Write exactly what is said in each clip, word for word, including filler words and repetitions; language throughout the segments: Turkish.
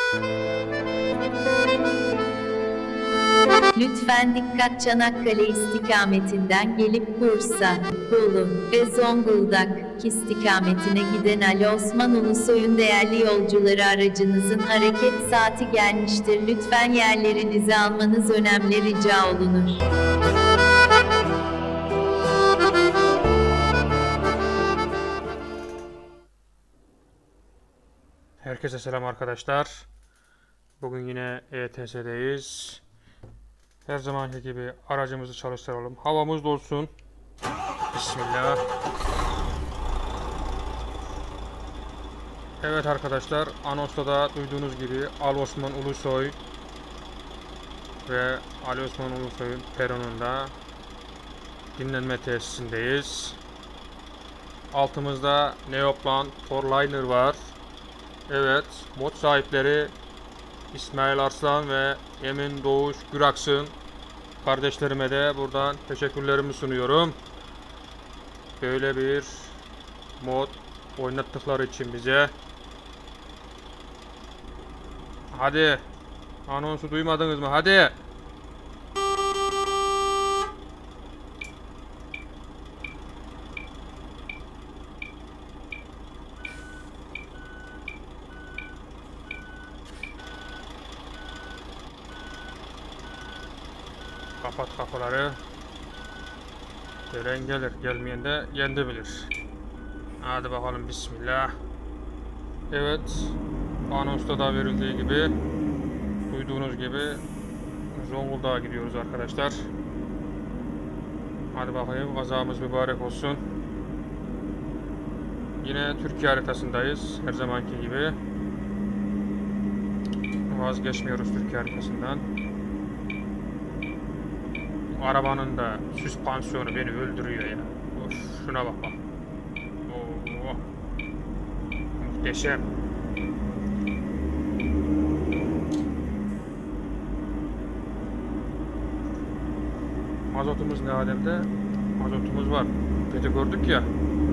Lütfen dikkat, Çanakkale istikametinden gelip Bursa, Bolu ve Zonguldak istikametine giden Ali Osman Ulusoy'un değerli yolcuları, aracınızın hareket saati gelmiştir. Lütfen yerlerinizi almanız önemli rica olunur. Herkese selam arkadaşlar. Bugün yine E T S'deyiz. Her zamanki gibi aracımızı çalıştıralım. Havamız dolsun. Bismillah. Evet arkadaşlar, anonsta da duyduğunuz gibi Ali Osman Ulusoy ve Ali Osman Ulusoy'un peronunda dinlenme tesisindeyiz. Altımızda Neoplan Torliner var. Evet, mod sahipleri İsmail Arslan ve Emin Doğuş Güraksın kardeşlerime de buradan teşekkürlerimi sunuyorum. Böyle bir mod oynattıkları için bize. Hadi, anonsu duymadınız mı? Hadi. Kapat kapıları. Gelen gelir, gelmeyen de yendi bilir. Hadi bakalım, bismillah. Evet, anonsta da verildiği gibi, duyduğunuz gibi Zonguldak'a gidiyoruz arkadaşlar. Hadi bakayım, kazamız mübarek olsun. Yine Türkiye haritasındayız, her zamanki gibi. Vazgeçmiyoruz Türkiye haritasından. Arabanın da süspansiyonu beni öldürüyor ya. Of, şuna bak bak. Oo, muhteşem. Mazotumuz ne alemde? Mazotumuz var. Peti gördük ya.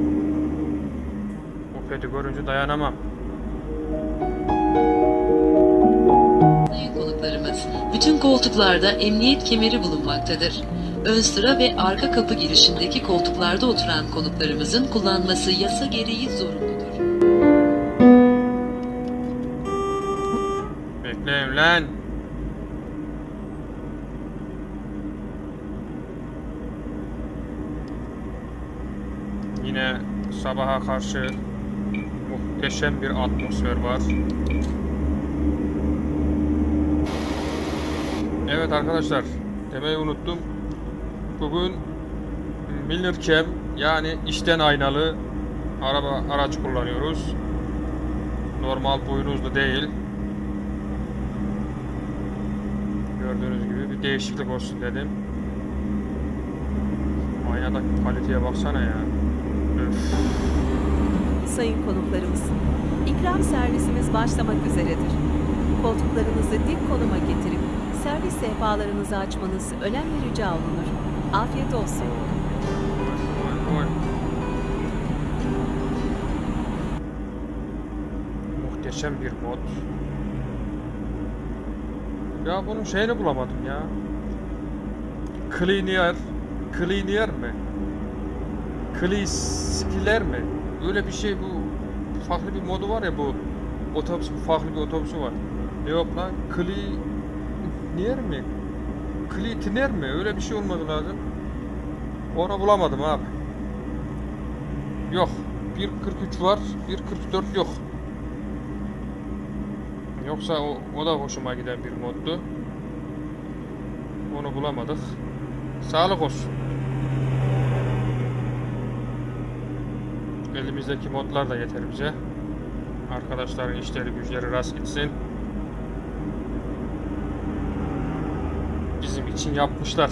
O peti görünce dayanamam. Konuklarımız, bütün koltuklarda emniyet kemeri bulunmaktadır. Ön sıra ve arka kapı girişindeki koltuklarda oturan konuklarımızın kullanması yasa gereği zorunludur. Bekleyin lan. Yine sabaha karşı muhteşem bir atmosfer var. Evet arkadaşlar, demeyi unuttum. Bugün Miller Cam, yani içten aynalı araba araç kullanıyoruz. Normal boynuzlu değil. Gördüğünüz gibi bir değişiklik olsun dedim. Aynadaki kaliteye baksana ya. Öf. Sayın konuklarımız, ikram servisimiz başlamak üzeredir. Koltuklarınızı dik konuma getirip servis sehpalarınızı açmanız önemli rica olunur. Afiyet olsun. Oy, oy, oy. Muhteşem bir mod. Ya bunun şeyini bulamadım ya. Cleaner, Cleaner mi? Cleaner mi? Öyle bir şey, bu farklı bir modu var ya, bu otobüs, farklı bir otobüsü var. Yok lan, Cleaner mi? Cleaner mi? Öyle bir şey olmadı lazım. Onu bulamadım abi. Yok. bir kırk üç var, bir kırk dört yok. Yoksa o, o da hoşuma giden bir moddu. Onu bulamadık. Sağlık olsun. Elimizdeki modlar da yeter bize. Arkadaşların işleri güçleri rast gitsin. Bizim için yapmışlar.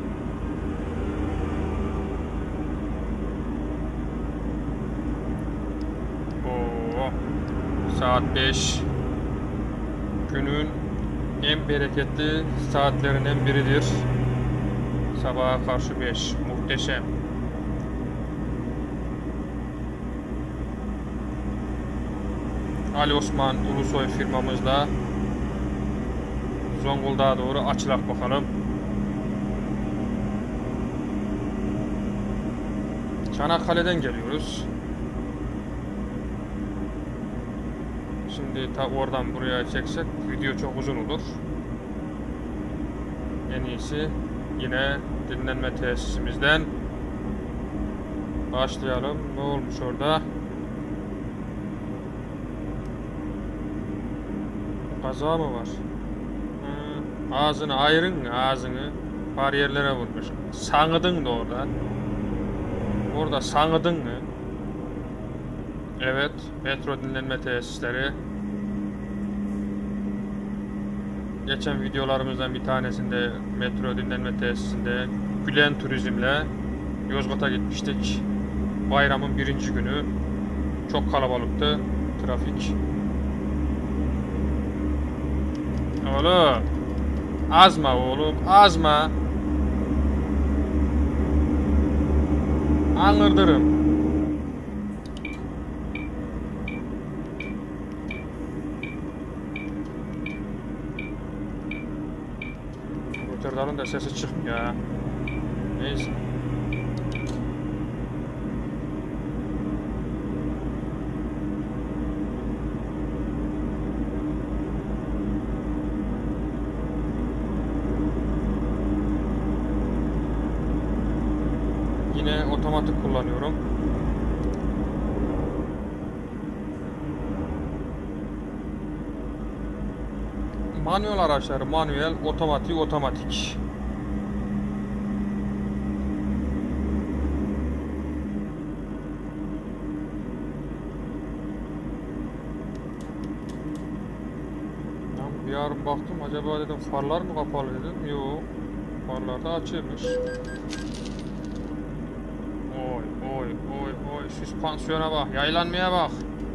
Oo, saat beş. Günün en bereketli saatlerinden biridir. Sabaha karşı beş. Muhteşem. Ali Osman Ulusoy firmamızla Zonguldak'a doğru açılak bakalım. Çanakkale'den geliyoruz. Şimdi ta oradan buraya çeksek video çok uzun olur. En iyisi yine dinlenme tesisimizden başlayalım. Ne olmuş orada? Kaza mı var? Hı, ağzını ayırın, ağzını bariyerlere vurmuş. Sanıdın da orada. Orada sanıdın mı? Evet, metro dinlenme tesisleri. Geçen videolarımızdan bir tanesinde metro dinlenme tesisinde Gülen Turizm'le Yozgat'a gitmiştik. Bayramın birinci günü. Çok kalabalıktı trafik. Oğlum, azma oğlum, azma. Anırdırım. Rotterdam'ın da sesi çıkmıyor ya. Neyse. Yine otomatik kullanıyorum. Manuel araçları manuel, otomatik otomatik. Ben bir ara baktım, acaba dedim farlar mı kapalı dedim. Yok, farlar da açılmış. Oy oy oy oy, süspansiyona bak, yaylanmaya bak.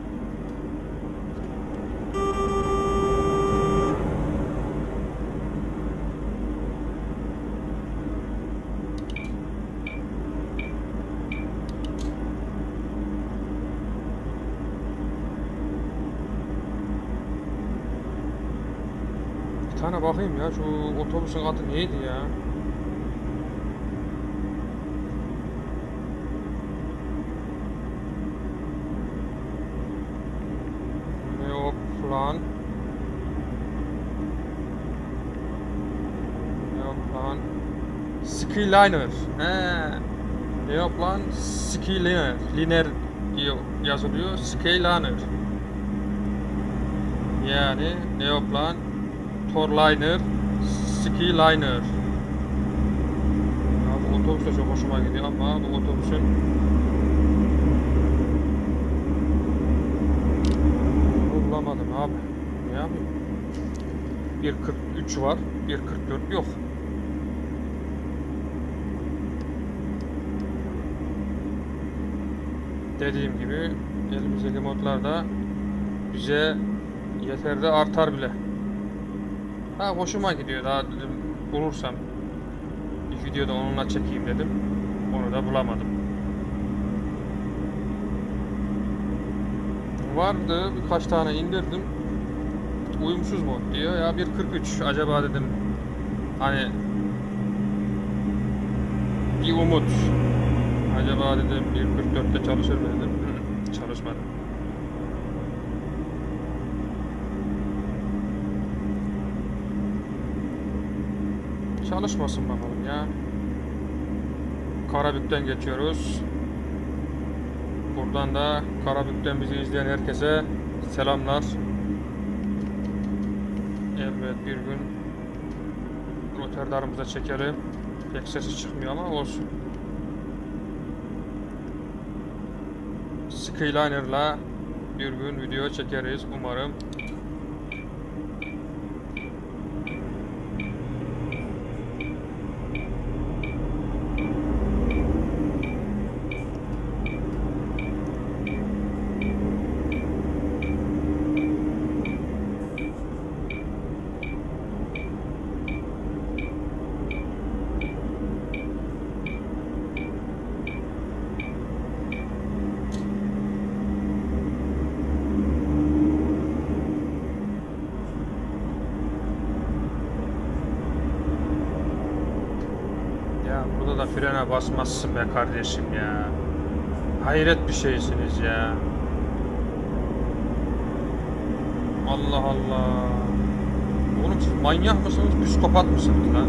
Bir tane bakayım ya, şu otobüsün adı neydi ya? Neoplan. Neoplan. Skyliner. He. Neoplan Skyliner. Liner yazılıyor. Skyliner. Yani Neoplan Torliner, Skyliner. Ya bu otobüs de çok hoşuma gidiyor ama bu otobüsün bulamadım abi. Ne yapayım? bir kırk üç var, bir kırk dört yok. Dediğim gibi elimizdeki modlarda bize yeter de artar bile. Ha, hoşuma gidiyor, daha dedim bulursam bir videoda onunla çekeyim dedim. Onu da bulamadım. Vardı, birkaç tane indirdim. Uyumsuz mod diyor ya, bir kırk üç acaba dedim, hani bir umut, acaba dedim bir kırk dörtte çalışır mı dedim. Hı, çalışmadı. Çalışmasın bakalım ya. Karabük'ten geçiyoruz. Buradan da Karabük'ten bizi izleyen herkese selamlar. Evet, bir gün Rotterdam'ımıza çekelim. Pek sesi çıkmıyor ama olsun. Skyliner'la bir gün video çekeriz umarım. yolda da frene basmazsın be kardeşim ya. Hayret bir şeysiniz ya. Allah Allah. Oğlum siz manyak mısınız, psikopat mısınız lan?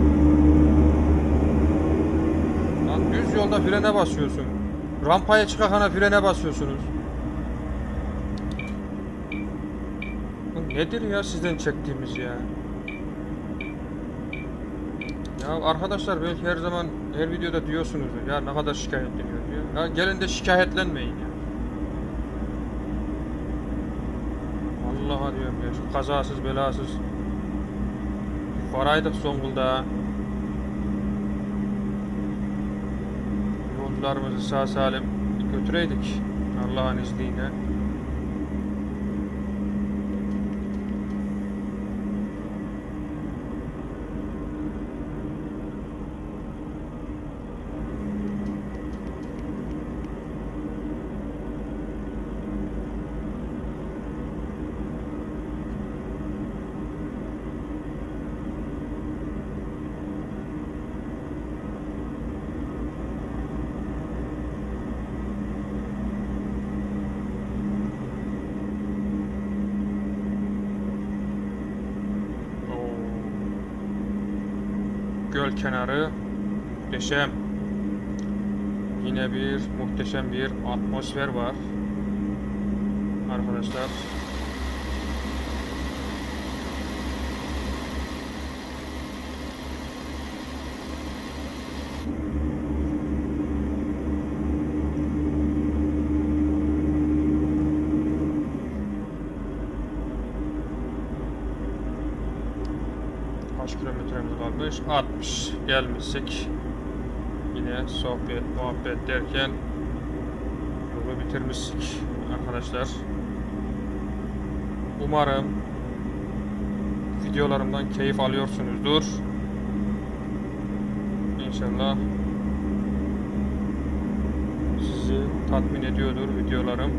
Lan düz yolda frene basıyorsun. Rampaya çıkarken frene basıyorsunuz. Bu nedir ya sizden çektiğimiz ya? Ya arkadaşlar belki her zaman her videoda diyorsunuz ya ne kadar şikayetleniyor diyor. Ya gelin de şikayetlenmeyin ya. Allah'a diyorum ya şu kazasız belasız varaydık Zonguldak'a. Yolcularımızı sağ salim götüreydik Allah'ın izniyle. Göl kenarı muhteşem. Yine bir muhteşem bir atmosfer var arkadaşlar. Kaç kilometremiz kalmış? altmış. Gelmişsek yine sohbet, muhabbet derken yolu bitirmiştik arkadaşlar. Umarım videolarımdan keyif alıyorsunuzdur. İnşallah sizi tatmin ediyordur videolarım.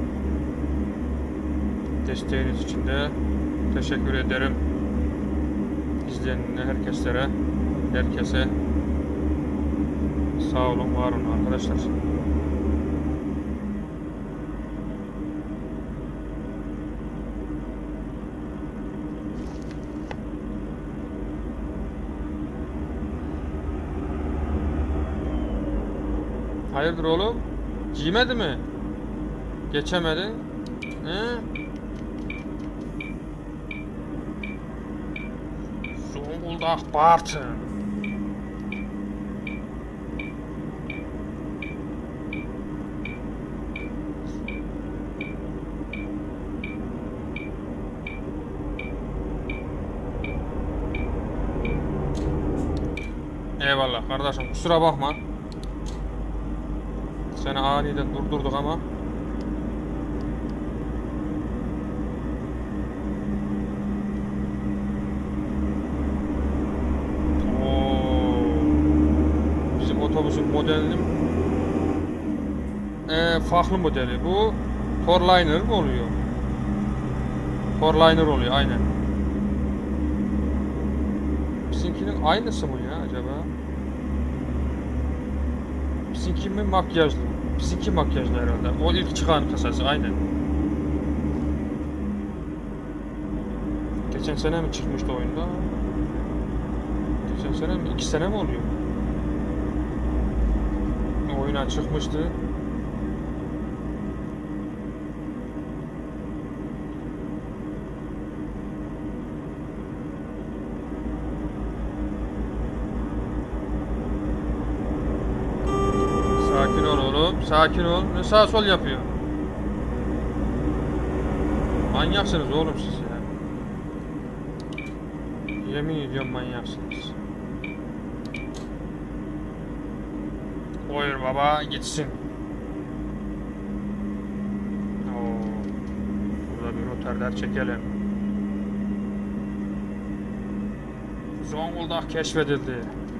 Desteğiniz için de teşekkür ederim. İzleyen herkeslere, herkese sağ olun, var olun arkadaşlar. Hayırdır oğlum? Giymedi mi? Geçemedin? He? Zonguldak Bartın. Eyvallah kardeşim, kusura bakma. Seni aniden durdurduk ama otobüsün modelinin e, farklı modeli. Bu Torliner mi oluyor? Torliner oluyor aynen. Bizimkinin aynısı mı ya acaba? Bizimki mi makyajlı? Bizimki makyajlı herhalde. O ilk çıkan kasası aynen. Geçen sene mi çıkmıştı oyunda? Geçen sene mi? İki sene mi oluyor? Oyuna çıkmıştı. Sakin ol oğlum, sakin ol. Ne sağ sol yapıyor? Manyaksınız oğlum siz ya. Yemin ediyorum manyaksınız. Buyur baba, gitsin. Oo, burada bir rotarder çekelim. Zonguldak keşfedildi.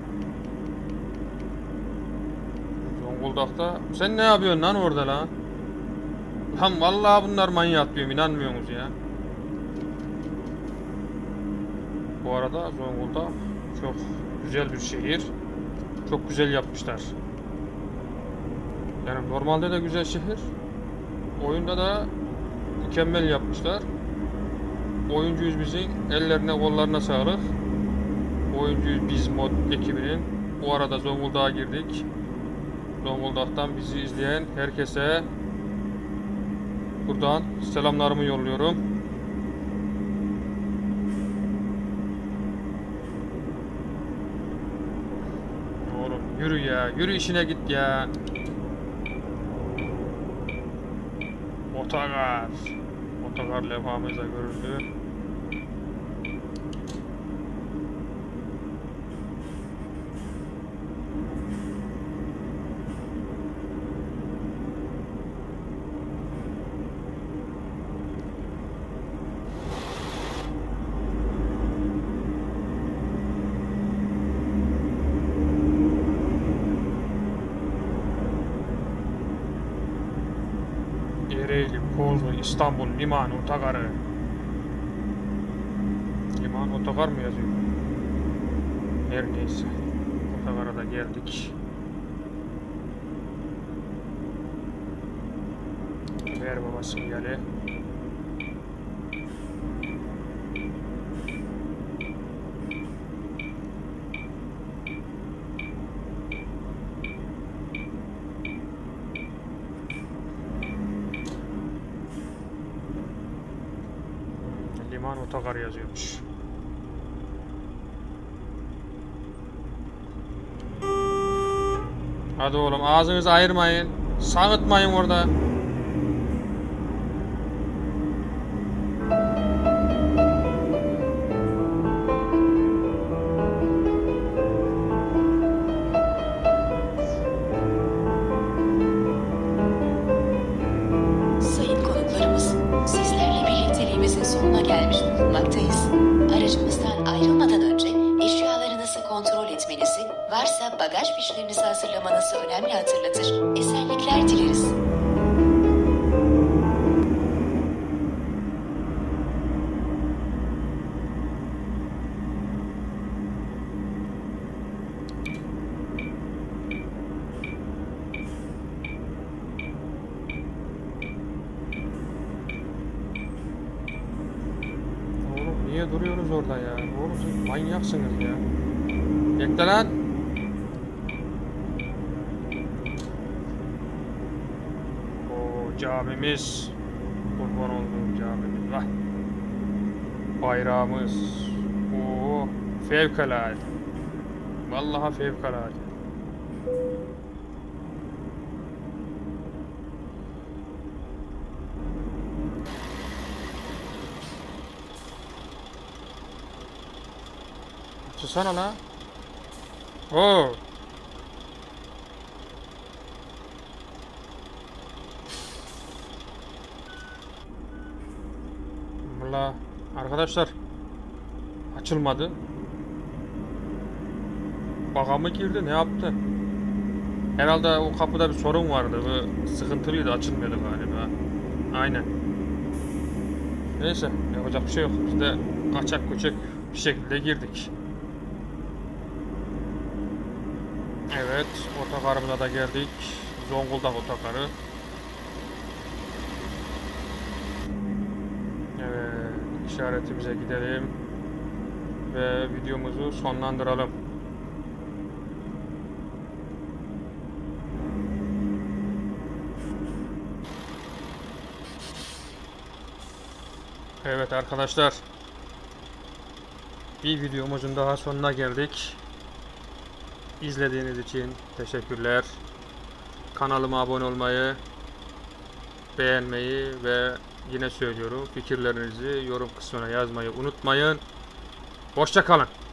Zonguldak'ta sen ne yapıyorsun lan orada lan? Lan vallahi bunlar manyak diyorum, inanmıyorsunuz ya. Bu arada Zonguldak çok güzel bir şehir. Çok güzel yapmışlar. Yani normalde de güzel şehir. Oyunda da mükemmel yapmışlar. Oyuncuyuz bizim. Ellerine kollarına sağlık. Oyuncuyuz biz mod ekibinin. Bu arada Zonguldak'a girdik. Zonguldak'tan bizi izleyen herkese buradan selamlarımı yolluyorum. Oğlum yürü ya. Yürü işine git ya. Otogar. Otogar levhamıza görüldü. Ereğli, Kozlu, İstanbul, Liman, Otogarı. Liman, Otogar mı yazıyor? Her neyse. Otogar'a da geldik. Ver baba sinyali. Liman Otogar yazıyormuş. Hadi oğlum ağzınızı ayırmayın. Sağıtmayın orada. Sayın konuklarımız, sizlerle birlikteliğimizin sonuna gelmiş bulunmaktayız. Aracımızdan ayrılmadan önce eşyalarınızı kontrol etmenizi, varsa bagaj fişlerinizi hazırlamanızı önemli hatırlatır. Esenlikler dileriz. Oğlum niye duruyorsunuz orada ya? Oğlum siz manyaksınız ya. Bekle lan. O camimiz. Kurban olduğum camimiz. Vay. Bayrağımız. Oo, fevkalade. Vallahi fevkalade. Susana la. Oo. Valla arkadaşlar açılmadı. Baga mı girdi ne yaptı? Herhalde o kapıda bir sorun vardı ve sıkıntılıydı, açılmıyordu galiba. Aynen. Neyse yapacak bir şey yok. Biz de kaçak kuçak bir şekilde girdik. Evet, otogarımıza da geldik. Zonguldak otogarı. Evet, işaretimize gidelim ve videomuzu sonlandıralım. Evet arkadaşlar, bir videomuzun daha sonuna geldik. İzlediğiniz için teşekkürler. Kanalıma abone olmayı, beğenmeyi ve yine söylüyorum fikirlerinizi yorum kısmına yazmayı unutmayın. Hoşça kalın.